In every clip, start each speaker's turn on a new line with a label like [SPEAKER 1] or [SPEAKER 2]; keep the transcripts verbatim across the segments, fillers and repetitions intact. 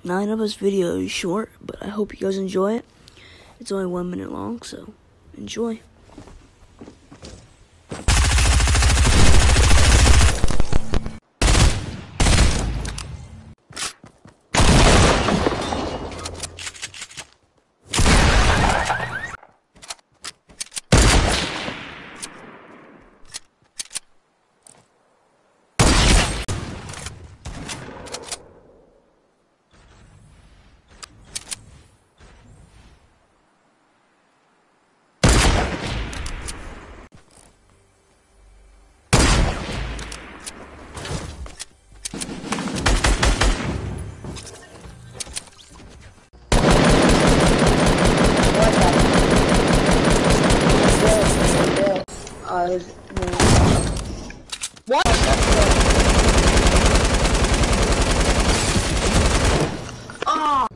[SPEAKER 1] Now I know this video is short, but I hope you guys enjoy it. It's only one minute long, so enjoy.
[SPEAKER 2] Uh, what? Oh.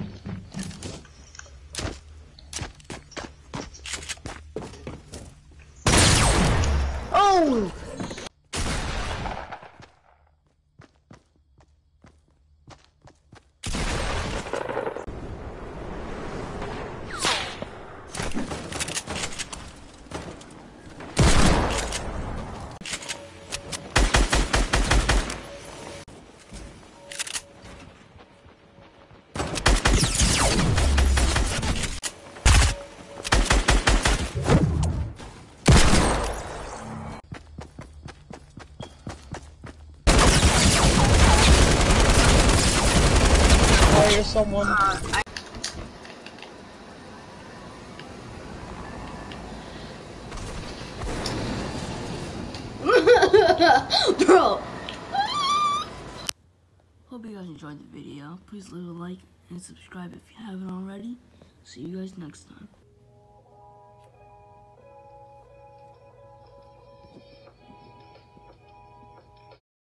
[SPEAKER 2] Oh. Or someone. Uh, I Bro.
[SPEAKER 1] Hope you guys enjoyed the video. Please leave a like and subscribe if you haven't already. See you guys next time.